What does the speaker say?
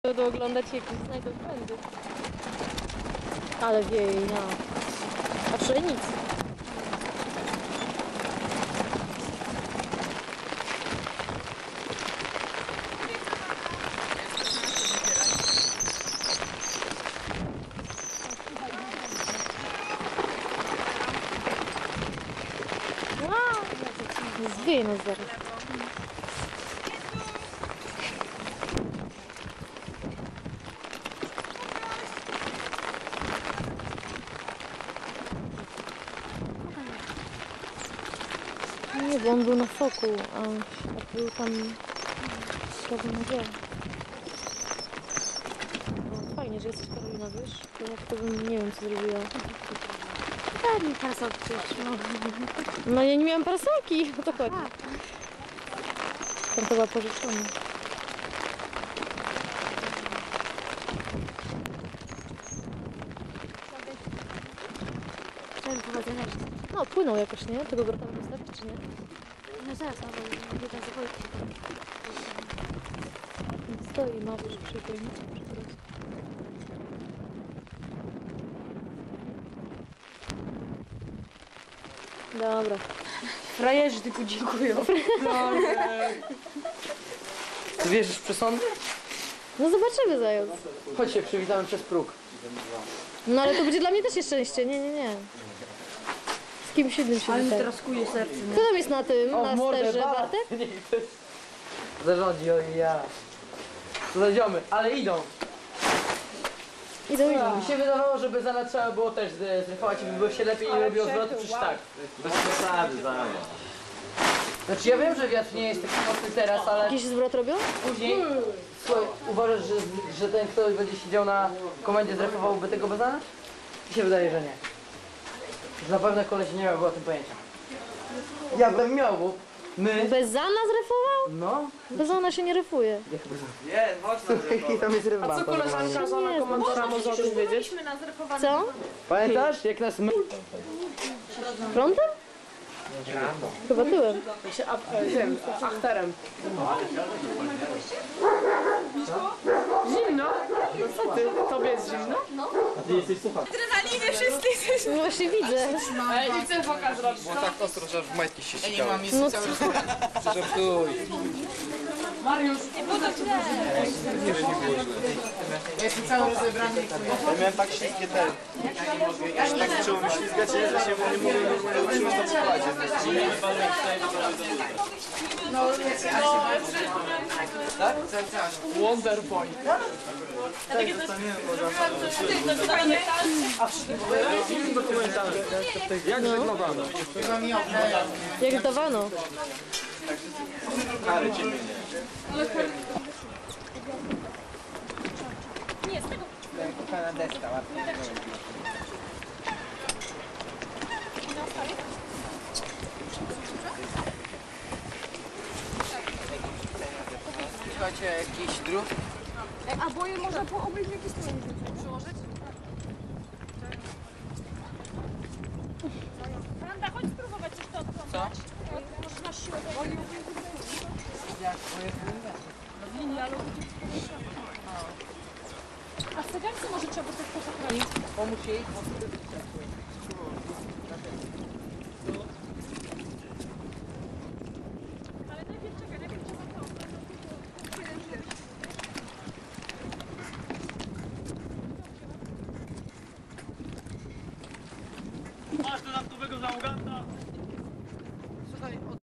będą oglądać i jakieś znajdą błędy. Ale wieje, no. A przy nic. Zwieje nas zaraz. Nie, bo on był na foku, a był tam prawie na dział. No, fajnie, że jesteś, Karolina, wiesz? Bo ja tylko bym nie wiem, co zrobiła. Daj mi parasolki już, No ja nie miałam parasolki, o to chodzi. Tam to była pożyczona. Chciałem powodzenia. No, płynął jakoś, nie? Tego go tam zostawić, czy nie? No zaraz, ale nie da zawodki. Stoi, ma już przyjemnicę. Dobra. Frajerzy tylko dziękują. No, ty wierzysz w przesądy? No zobaczymy, zając. Chodź się przywitamy przez próg. No ale to będzie dla mnie też szczęście. Nie, nie, nie. Z kimś innym się Ale mi witaj. teraz kuje serce. Kto tam jest na tym, O, na mordę, sterze, bala. Bartek? Nie, to jest... Zarządzi, oj ja. To zadziomy, ale idą. Idą, idą. Mi się wydawało, żeby za nas trzeba było też zryfować i by było się lepiej nie robiło zwrotu, przecież tak. Bez przesady, Znaczy ja wiem, że wiatr nie jest taki mocny teraz, ale Jakiś zwrot robią? później słuchaj, uważasz, że ten ktoś będzie siedział na komendzie zrefowałby tego bez nas? Mi się wydaje, że nie. Że na pewno koleś nie miałby o tym pojęcia. Ja bym miał, bo my... Bez Zana zrefował? No. Bez Zana się nie refuje. Nie, mocno. I tam jest ryba. Co koleżanka z Nie, komentarza może o tym wiedzieć? Co? Pamiętasz, jak nas my... Frontem? Chyba tyłem. Tym, achterem. Zimno? No co ty? Tobie jest zimno? Adrenaliny wszyscy jesteśmy. No właśnie widzę. Ej, i chcę foka zrobić. Było tak ostro, że aż w majtki się sikało. No Żartuj. Mariusz, Jestem cały rozebrany. Ja miałem tak śliskie te... Ja się tak zaczęło mi ślizgać, że się nie mogłem normalnie utrzymać na przykładzie. Wonder Boy. Jak żegnowano? jak dawano. Kary ciebie Kochana deska, ładnie. Słuchajcie, jakiś drut? A boję można po obejść jakiś stronie przyłożyć? Franda, chodź spróbować coś to odplątać. Może na siłę. A w cegarce może trzeba coś posakroić. Pomóż jej. Ale najpierw czekaj, najpierw trzeba to. Masz dodatkowego załoga?